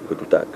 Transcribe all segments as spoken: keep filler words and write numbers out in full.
kot tak.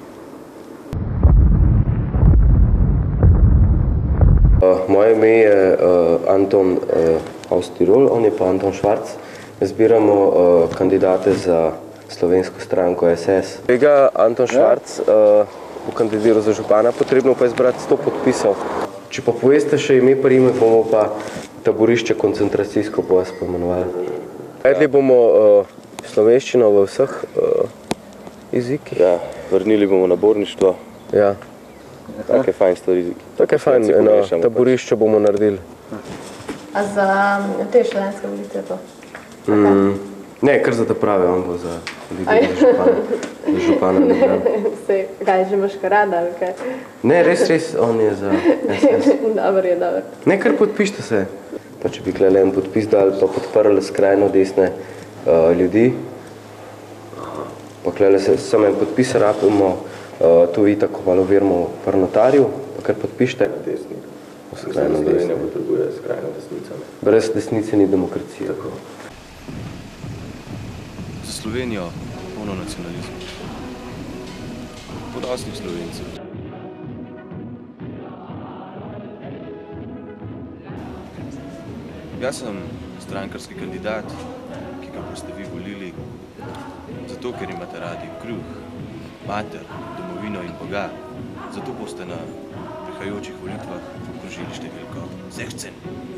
Uh, moje ime je uh, Anton uh, Austirol, on je pa Anton Švarc. Zbiramo uh, kandidate za slovensko stranko S S. Tega Anton Švarc uh, bo kandidiral za župana, potrebno pa je zbrati sto podpisov. Če pa poveste še ime prime, bomo pa taborišče koncentracijsko po vas poimenovali. Vedli bomo uh, slovenščino v vseh uh, jezikih. Ja, vrnili bomo naborništvo. Ja. Take fajn stvari. Take fajn, eno taborišče bomo naredili. A za te študentske volitve pa? Mm, ne, kar za ta pravi, on bo za župana. Za župana Ljubljane. Kaj, že imaš karada ali kaj? Ne, res, res, on je za S S. Dobar je, dobar. Ne, kar podpište se. Pa če bi klele en podpis dali, pa podprli skrajno desne uh, ljudi. Pa klele se samo en podpis rabimo, uh, to vi tako malo verimo par notarju, pa kar podpište. Desni. Skrajno desne. Slovenija potrebuje skrajno desnico. Brez desnice ni demokracije. Tako. Za Slovenijo polno nacionalizmu. Podosnih Slovencev. Jaz sem strankarski kandidat, ki ga boste vi volili, zato ker imate radi kruh, mater, domovino in Boga. Zato boste na prihajajočih volitvah okrožili številko sedemnajst.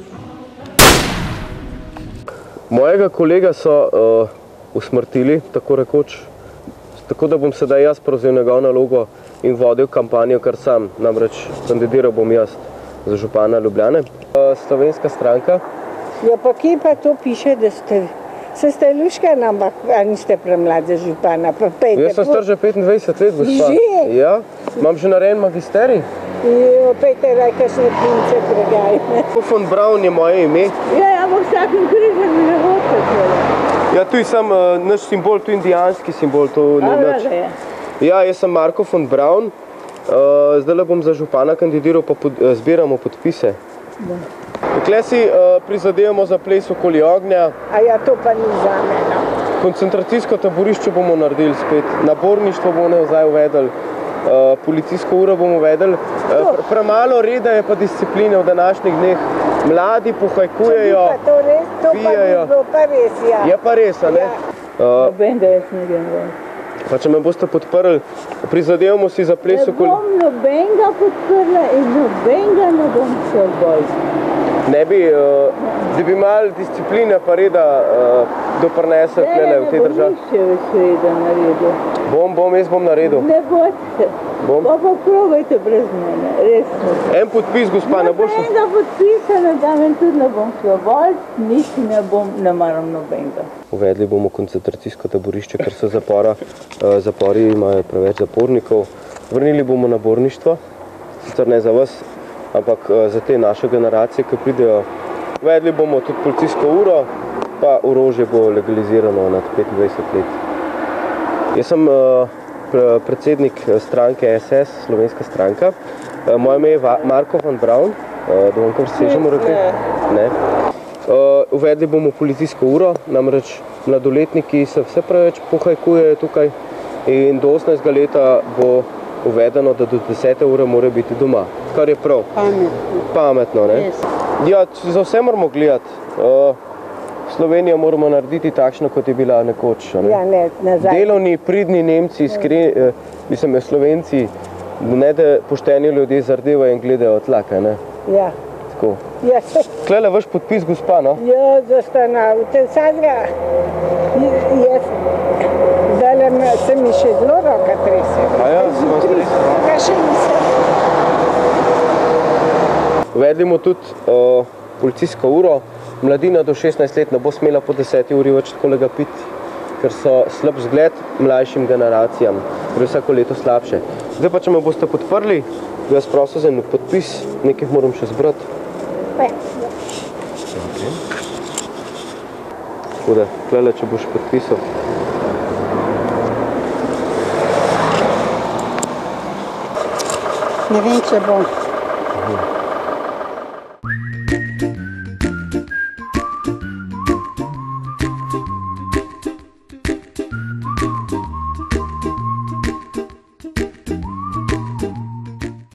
Mojega kolega so uh, usmrtili, tako rekoč, tako da bom sedaj jaz prevzel njegov nalogo in vodil kampanjo kar sam, namreč kandidiral bom jaz za župana Ljubljane. Uh, slovenska stranka. Ja, pa kje pa to piše, da ste, se ste luškani, ampak niste premlad za župana, pa pejte. Jaz sem star že petindvajset let, gospa. Že? Ja, imam že narejen magisterij. Jo, pejte, raj, kakšne pince pregaj. Von Braun je moje ime. Ja, ampak vsakem križem ne hoče tole. Ja, tu je sam uh, naš simbol, tu je indijanski simbol, to ni nič. Ja, jaz sem Marko von Braun, uh, zdaj bom za župana kandidiral, pa pod, uh, zbiramo podpise. Da. Tukaj si uh, prizadevamo za ples okoli ognja. A ja, to pa ni zame, no. Koncentracijsko taborišče bomo naredili spet, naborništvo bomo nazaj uvedli, uh, policijsko uro bomo uvedli. Uh, premalo reda je pa discipline v današnjih dneh. Mladi pohajkujejo, pijajo. To res, to pa bi bilo pa res, ja. Je pa res, a ne? Noben, da jaz ne grem ven. Pa če me boste podprli, prizadevamo si za ples okoli... Ne bom nobenega podprla in nobenega ne bom šel bolj. Ne bi, uh, da bi malo discipline pa reda uh, doprinesel tlele v tej državi. Ne, ne bom nišče več reda naredil. Bom, bom, jaz bom naredil. Ne boste. Bom. Pa pa probajte brez mene, resno. En podpis, gospa, ne boš... Nobenega podpisa ne dam in tudi ne bom šla bolj, nič ne bom, ne maram nobenega. Uvedli bomo koncentracijsko taborišče, ker so zapora, uh, zapori imajo preveč zapornikov. Vrnili bomo naborništvo, sicer ne za vas, ampak uh, za te naše generacije, ki pridejo. Uvedli bomo tudi policijsko uro, pa orožje bo legalizirano nad petindvajset let. Jaz sem uh, predsednik stranke S S, slovenska stranka. Uh, moje ime je Marko von Braun, uh, da vam kar sežemo roke. Ne. Uh, uvedli bomo policijsko uro, namreč mladoletniki se vse preveč pohajkujejo tukaj in do osemnajstega leta bo uvedeno, da do desete ure mora biti doma, kar je prav. Pametno. Pametno, ne? Yes. Ja, za vse moramo gledati. Uh, Slovenijo moramo narediti takšno, kot je bila nekoč. Ne? Ja, ne, nazaj. Delovni, pridni Nemci, iskreni, uh, mislim, Slovenci, ne da pošteni ljudje zardevajo in gledajo tlaka, ne? Ja. Tako. Ja. Tlele vaš podpis, gospa, no? Ja, zastanavite vsakega. Jaz, zdaj se mi še zelo roka trese. A ja, se vas trese? Ga še nisem. Uvedli bomo tudi uh, policijsko uro. Mladina do šestnajst let ne bo smela po deseti uri več takolega piti, ker so slab zgled mlajšim generacijam, ker je vsako leto slabše. Zdaj pa, če me boste podprli, bi vas prosil za en podpis, nekaj moram še zbrati. Pa, ja. Okay. Tako da, tlele, če boš podpisal. ne vem, če bom.